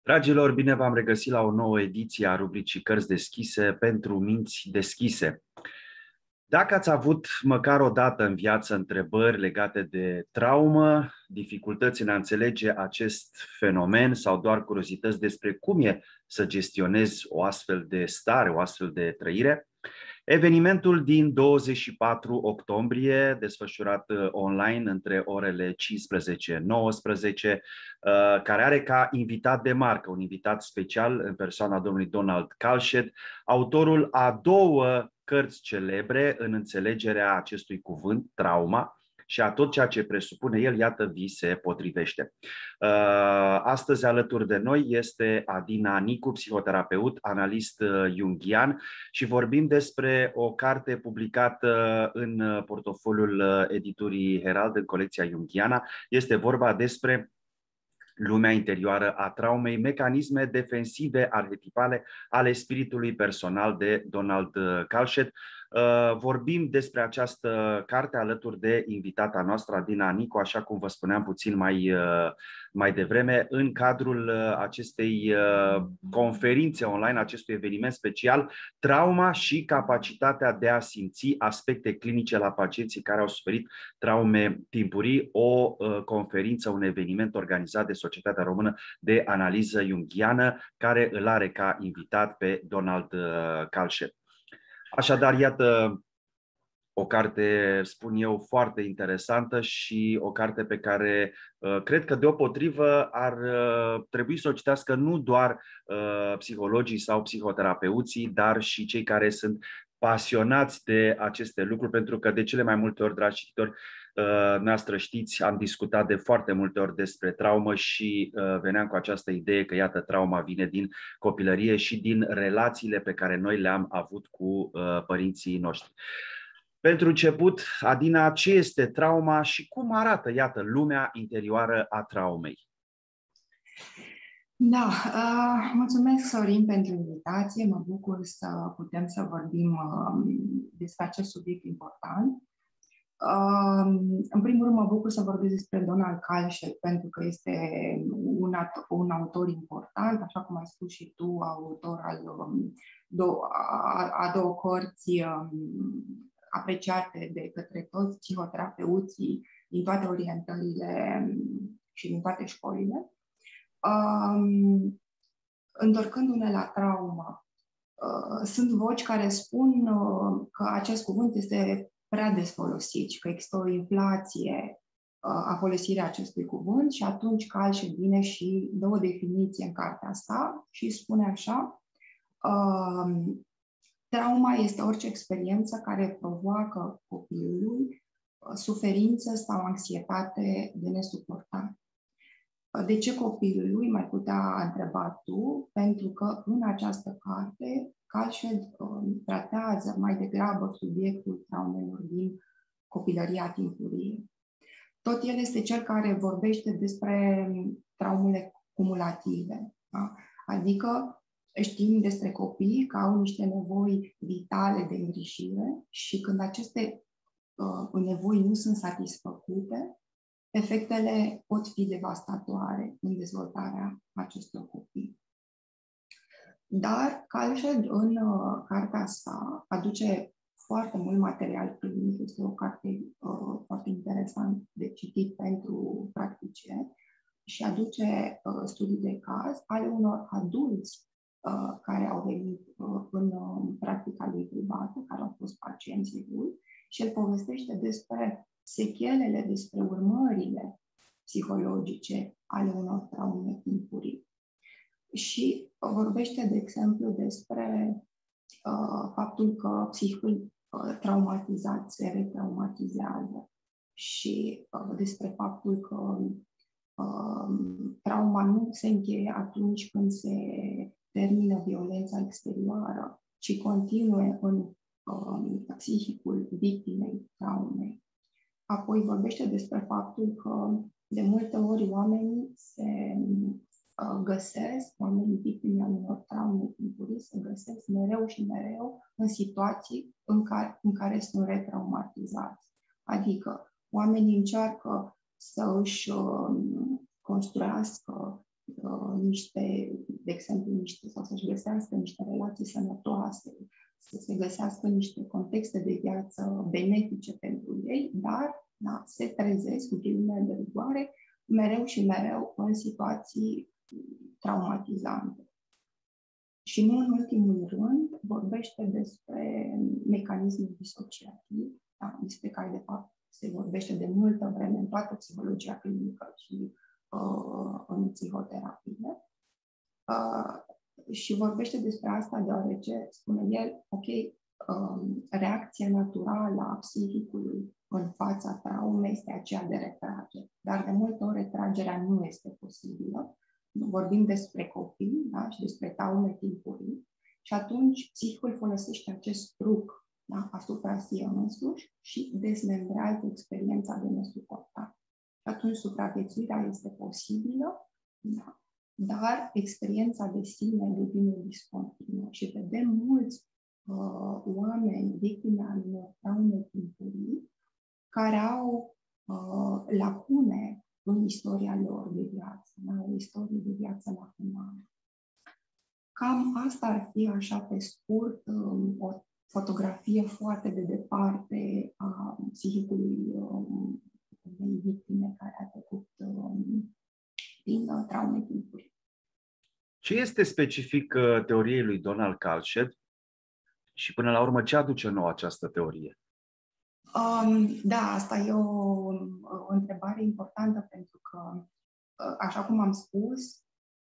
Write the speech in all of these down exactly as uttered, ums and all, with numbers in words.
Dragilor, bine v-am regăsit la o nouă ediție a rubricii Cărți deschise pentru minți deschise. Dacă ați avut măcar o dată în viață întrebări legate de traumă, dificultăți în a înțelege acest fenomen sau doar curiozități despre cum e să gestionezi o astfel de stare, o astfel de trăire, evenimentul din douăzeci și patru octombrie, desfășurat online între orele cincisprezece nouăsprezece, care are ca invitat de marcă, un invitat special în persoana domnului Donald Kalshed, autorul a două cărți celebre în înțelegerea acestui cuvânt, trauma, și a tot ceea ce presupune el, iată, vi se potrivește. Astăzi alături de noi este Adina Nicu, psihoterapeut, analist junghian, și vorbim despre o carte publicată în portofoliul editurii Herald, în colecția Junghiana. Este vorba despre lumea interioară a traumei, mecanisme defensive arhetipale ale spiritului personal de Donald Kalshed. Vorbim despre această carte alături de invitata noastră, Adina Nicu, așa cum vă spuneam puțin mai, mai devreme, în cadrul acestei conferințe online, acestui eveniment special, trauma și capacitatea de a simți aspecte clinice la pacienții care au suferit traume timpurii, o conferință, un eveniment organizat de Societatea Română de Analiză Junghiană, care îl are ca invitat pe Donald Kalshed. Așadar, iată o carte, spun eu, foarte interesantă și o carte pe care uh, cred că deopotrivă ar uh, trebui să o citească nu doar uh, psihologii sau psihoterapeuții, dar și cei care sunt pasionați de aceste lucruri, pentru că de cele mai multe ori, dragi cititori, uh, noastră știți, am discutat de foarte multe ori despre traumă și uh, veneam cu această idee că, iată, trauma vine din copilărie și din relațiile pe care noi le-am avut cu uh, părinții noștri. Pentru început, Adina, ce este trauma și cum arată, iată, lumea interioară a traumei? Da, uh, mulțumesc, Sorin, pentru invitație. Mă bucur să putem să vorbim uh, despre acest subiect important. Uh, în primul rând, mă bucur să vorbesc despre Donald Kalshed, pentru că este un, un autor important, așa cum ai spus și tu, autor al um, dou a, a două cărți um, apreciate de către toți psihoterapeuții din toate orientările și din toate școlile. Um, întorcându-ne la traumă, uh, sunt voci care spun uh, că acest cuvânt este prea des folosit și că există o inflație uh, a folosirii acestui cuvânt, și atunci Kalshed vine și dă o definiție în cartea sa și spune așa: uh, trauma este orice experiență care provoacă copilului uh, suferință sau anxietate de nesuportat. De ce copilului, mai putea întreba tu, pentru că în această carte Kalshed um, tratează mai degrabă subiectul traumelor din copilăria timpurie. Tot el este cel care vorbește despre traumele cumulative, da? Adică știm despre copii că au niște nevoi vitale de îngrijire și când aceste uh, nevoi nu sunt satisfăcute, efectele pot fi devastatoare în dezvoltarea acestor copii. Dar Kalshed, în uh, cartea sa, aduce foarte mult material clinic. Este o carte uh, foarte interesant de citit pentru practicieni și aduce uh, studii de caz ale unor adulți uh, care au venit uh, în uh, practica lui privată, care au fost pacienții lui, și el povestește despre sechelele, despre urmările psihologice ale unor traume timpurii. Și vorbește, de exemplu, despre uh, faptul că psihicul uh, traumatizat se retraumatizează și uh, despre faptul că uh, trauma nu se încheie atunci când se termină violența exterioară, ci continuă în uh, psihicul victimei traumei. Apoi vorbește despre faptul că de multe ori oamenii se uh, găsesc, oamenii victime ale unor traume timpurii se găsesc mereu și mereu în situații în care, în care sunt retraumatizați. Adică oamenii încearcă să își uh, construiască uh, niște, de exemplu, niște, sau să-și găsească niște relații sănătoase, să se găsească niște contexte de viață benefice pentru ei, dar da, se trezesc, cu ghilimele de rigoare, mereu și mereu în situații traumatizante. Și nu în ultimul rând vorbește despre mecanismul disociativ, da, despre care de fapt se vorbește de multă vreme în toată psihologia clinică și uh, în psihoterapie. Uh, și vorbește despre asta deoarece, spune el, ok, um, reacția naturală a psihicului în fața traumei este aceea de retragere. Dar de multe ori retragerea nu este posibilă. Vorbim despre copii, da, și despre traume timpurii. Și atunci psihicul folosește acest truc, da, asupra sine însuși și dezmembrează experiența de nesuportat. Și atunci supraviețuirea este posibilă, da, dar experiența de sine devine discontinuă. Și vedem mulți uh, oameni victime ale unor traume timpurii care au uh, lacune în istoria lor de viață, da? O istorie de viață lacunară. Cam asta ar fi, așa pe scurt, um, o fotografie foarte de departe a psihicului um, unei victime care a trecut um, prin uh, traume timpurii. Ce este specific uh, teoriei lui Donald Kalsched și până la urmă ce aduce nouă această teorie? Um, da, asta e o, o întrebare importantă pentru că, așa cum am spus,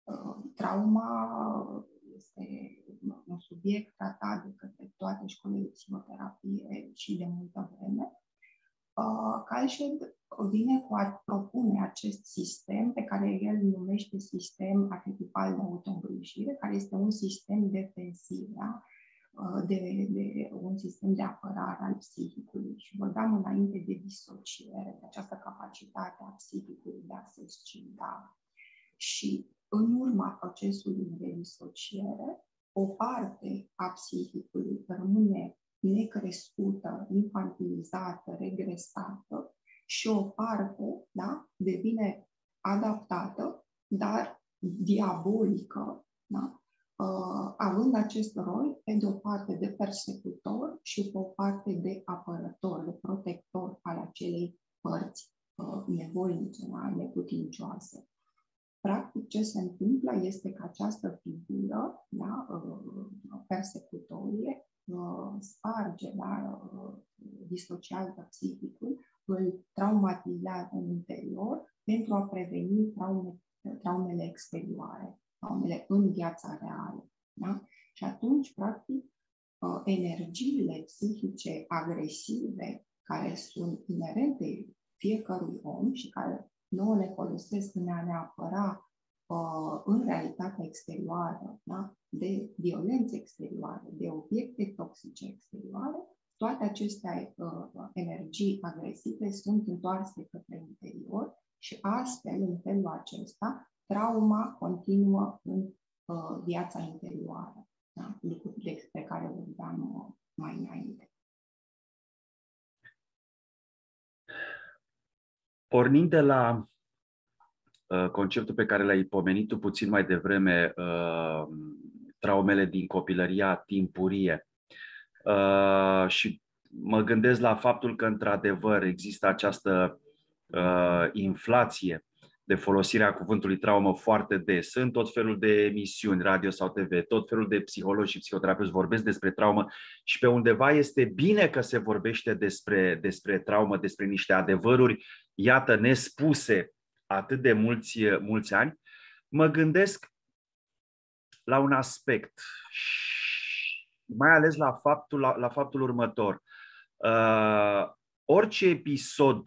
trauma este un subiect tratat de către toate școlile de psihoterapie și de multă vreme. Kalsched vine cu a propune acest sistem pe care el numește sistem arhetipal de autoîngrijire, care este un sistem defensiv, da? De, de un sistem de apărare al psihicului. Și vorbeam înainte de disociere, de această capacitate a psihicului de a se scinda. Și în urma procesului de disociere, o parte a psihicului rămâne necrescută, infantilizată, regresată și o parte, da, devine adaptată, dar diabolică, da? Uh, având acest rol, pe de o parte de persecutor și pe o parte de apărător, de protector al acelei părți uh, nevoinice, neputincioase. Practic, ce se întâmplă este că această figură, da, uh, persecutorie, uh, sparge, da, uh, disociază psihicul, îl traumatizează în interior pentru a preveni traume, traumele exterioare, traumele în viața reală. Da? Și atunci, practic, energiile psihice agresive care sunt inerente fiecărui om și care nouă ne folosesc în a ne apăra uh, în realitatea exterioară, da? De violențe exterioare, de obiecte toxice exterioare, toate aceste uh, energii agresive sunt întoarse către interior și astfel, în felul acesta, trauma continuă în uh, viața interioară, da? Lucruri despre care vorbeam uh, mai înainte. Pornind de la uh, conceptul pe care l-ai pomenit tu puțin mai devreme, uh, traumele din copilăria timpurie, uh, și mă gândesc la faptul că, într-adevăr, există această uh, inflație de folosirea cuvântului traumă foarte des. Sunt tot felul de emisiuni, radio sau T V, tot felul de psihologi și psihoterapeuți vorbesc despre traumă și pe undeva este bine că se vorbește despre, despre traumă, despre niște adevăruri, iată, nespuse atât de mulți, mulți ani. Mă gândesc la un aspect, mai ales la faptul, la, la faptul următor. Uh, orice episod,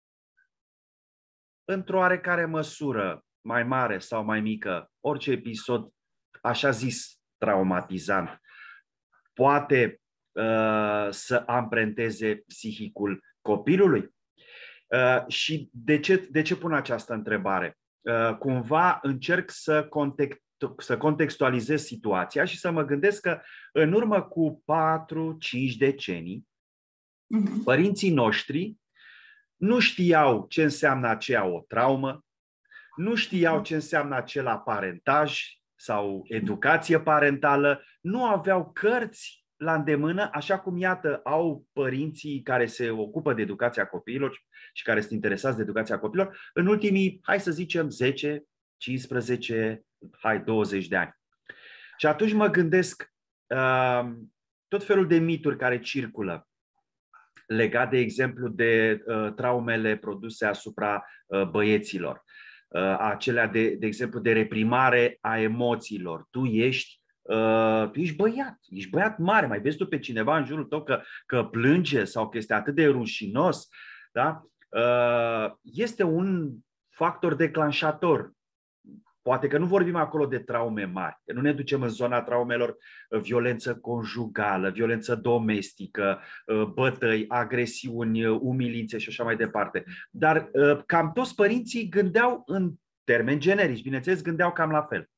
într-o oarecare măsură, mai mare sau mai mică, orice episod, așa zis, traumatizant, poate uh, să amprenteze psihicul copilului? Uh, și de ce, de ce pun această întrebare? Uh, cumva încerc să, context, să contextualizez situația și să mă gândesc că în urmă cu patru cinci decenii, uh-huh. părinții noștri nu știau ce înseamnă aceea o traumă, nu știau ce înseamnă acela parentaj sau educație parentală, nu aveau cărți la îndemână, așa cum, iată, au părinții care se ocupă de educația copiilor și care sunt interesați de educația copiilor în ultimii, hai să zicem, zece, cincisprezece, hai, douăzeci de ani. Și atunci mă gândesc uh, tot felul de mituri care circulă legat, de exemplu, de uh, traumele produse asupra uh, băieților, uh, acelea, de, de exemplu, de reprimare a emoțiilor. Tu ești Uh, tu ești băiat, ești băiat mare, mai vezi tu pe cineva în jurul tău că, că plânge sau că este atât de rușinos, da? Uh, este un factor declanșator. Poate că nu vorbim acolo de traume mari, că nu ne ducem în zona traumelor, violență conjugală, violență domestică, bătăi, agresiuni, umilințe și așa mai departe. Dar cam toți părinții gândeau în termeni generici, bineînțeles, gândeau cam la fel.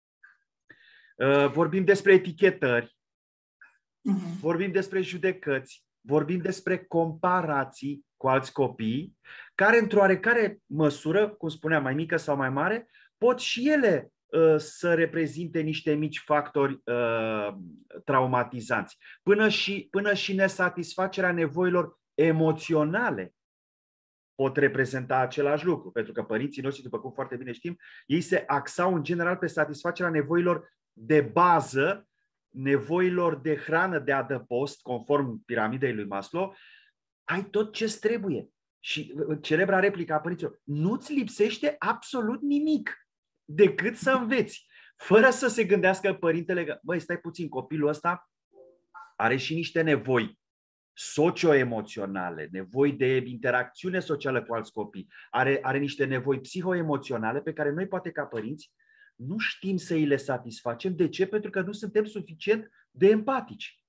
Vorbim despre etichetări, uh-huh. vorbim despre judecăți, vorbim despre comparații cu alți copii, care într-o oarecare măsură, cum spuneam, mai mică sau mai mare, pot și ele uh, să reprezinte niște mici factori uh, traumatizanți. Până și, până și nesatisfacerea nevoilor emoționale pot reprezenta același lucru. Pentru că părinții noștri, după cum foarte bine știm, ei se axau în general pe satisfacerea nevoilor de bază, nevoilor de hrană, de adăpost, conform piramidei lui Maslow. Ai tot ce-ți trebuie. Și celebra replică a părinților: nu-ți lipsește absolut nimic decât să înveți. Fără să se gândească părintele că, băi, stai puțin, copilul ăsta are și niște nevoi socio-emoționale, nevoi de interacțiune socială cu alți copii, are, are niște nevoi psihoemoționale pe care noi, poate ca părinți, nu știm să îi le satisfacem. De ce? Pentru că nu suntem suficient de empatici.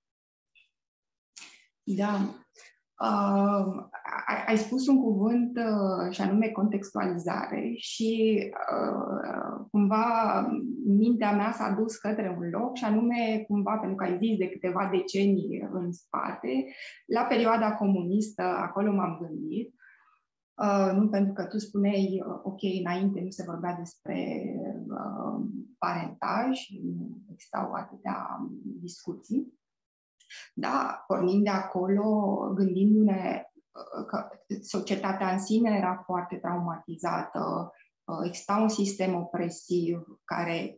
Da. Uh, ai spus un cuvânt uh, și anume contextualizare și uh, cumva mintea mea s-a dus către un loc și anume cumva, pentru că ai zis de câteva decenii în spate, la perioada comunistă, acolo m-am gândit. Uh, nu pentru că tu spuneai, uh, ok, înainte nu se vorbea despre uh, parentaj, nu existau atâtea discuții. Da, pornind de acolo, gândindu-ne că societatea în sine era foarte traumatizată, exista un sistem opresiv care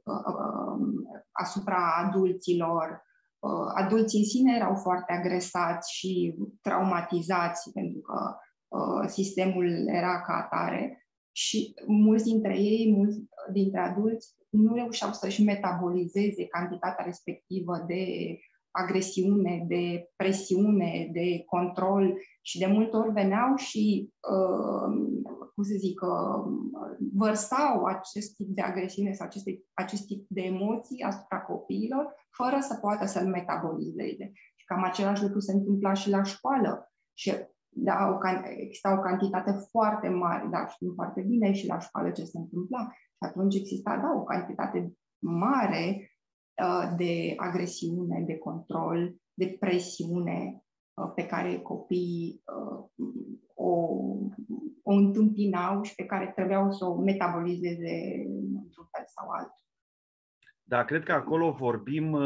asupra adulților, adulții în sine erau foarte agresați și traumatizați pentru că sistemul era ca atare și mulți dintre ei, mulți dintre adulți, nu reușeau să-și metabolizeze cantitatea respectivă de agresiune, de presiune, de control și de multe ori veneau și, uh, cum să zic, uh, vărsau acest tip de agresiune sau acest, acest tip de emoții asupra copiilor fără să poată să-l metabolizeze. Și cam același lucru se întâmpla și la școală. Și da, o, exista o cantitate foarte mare, dar știm foarte bine și la școală ce se întâmpla. Și atunci exista, da, o cantitate mare de agresiune, de control, de presiune pe care copiii o, o întâmpinau și pe care trebuiau să o metabolizeze într-un fel sau altul. Da, cred că acolo vorbim,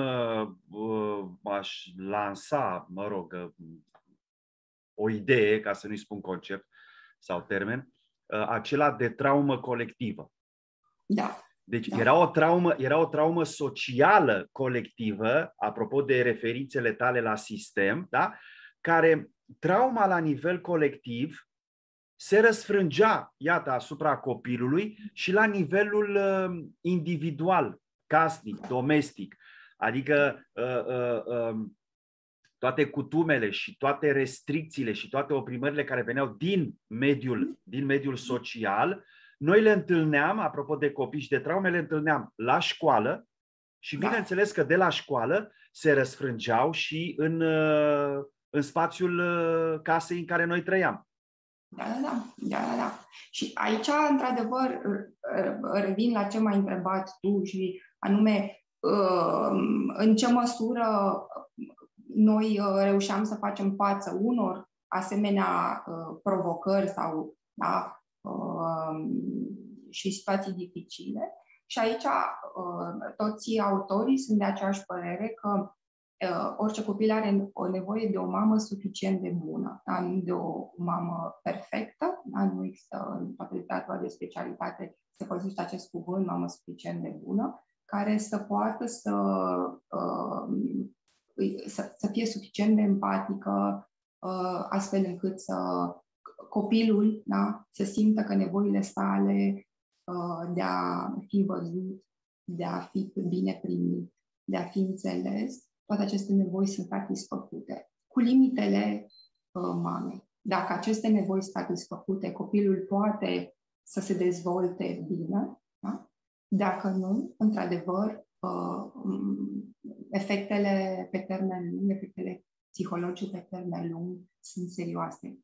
aș lansa, mă rog, o idee, ca să nu-i spun concept sau termen, acela de traumă colectivă. Da. Deci da. era o traumă, era o traumă socială colectivă, apropo de referințele tale la sistem, da? Care trauma la nivel colectiv se răsfrângea, iată, asupra copilului și la nivelul uh, individual, casnic, domestic. Adică uh, uh, uh, toate cutumele și toate restricțiile și toate oprimările care veneau din mediul, din mediul social, noi le întâlneam, apropo de copii și de traume, le întâlneam la școală și bineînțeles că de la școală se răsfrângeau și în, în spațiul casei în care noi trăiam. Da, da, da, da, da, da. Și aici, într-adevăr, revin la ce m-ai întrebat tu și anume în ce măsură noi reușeam să facem față unor asemenea provocări sau, da, și situații dificile. Și aici toți autorii sunt de aceeași părere că orice copil are o nevoie de o mamă suficient de bună, da? Nu de o mamă perfectă, da? Nu există în toată literatura de specialitate se folosește acest cuvânt, mamă suficient de bună, care să poată să, să, să fie suficient de empatică, astfel încât să copilul, da? Să simtă că nevoile sale de a fi văzut, de a fi bine primit, de a fi înțeles, toate aceste nevoi sunt satisfăcute, cu limitele uh, mamei. Dacă aceste nevoi sunt satisfăcute, copilul poate să se dezvolte bine, da? Dacă nu, într-adevăr, uh, efectele pe termen lung, efectele psihologice pe termen lung sunt serioase.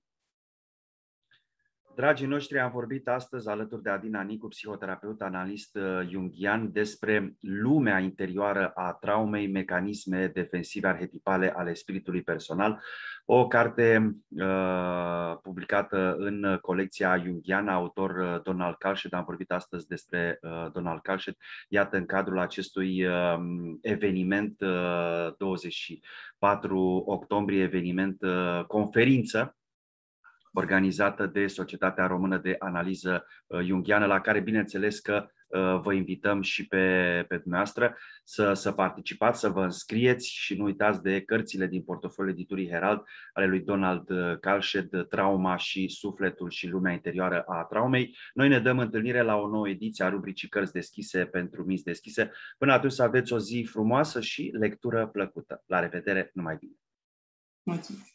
Dragii noștri, am vorbit astăzi alături de Adina Nicu, psihoterapeut, analist junghian, despre lumea interioară a traumei, mecanisme defensive arhetipale ale spiritului personal, o carte uh, publicată în colecția junghiană, autor Donald Kalsched. Am vorbit astăzi despre uh, Donald Kalsched. Iată, în cadrul acestui uh, eveniment, uh, douăzeci și patru octombrie, eveniment, uh, conferință, organizată de Societatea Română de Analiză Junghiană, la care bineînțeles că vă invităm și pe, pe dumneavoastră să, să participați, să vă înscrieți și nu uitați de cărțile din portofoliul editurii Herald ale lui Donald Kalsched, Trauma și sufletul și lumea interioară a traumei. Noi ne dăm întâlnire la o nouă ediție a rubricii Cărți deschise pentru minți deschise. Până atunci să aveți o zi frumoasă și lectură plăcută. La revedere, numai bine! Mulțumesc!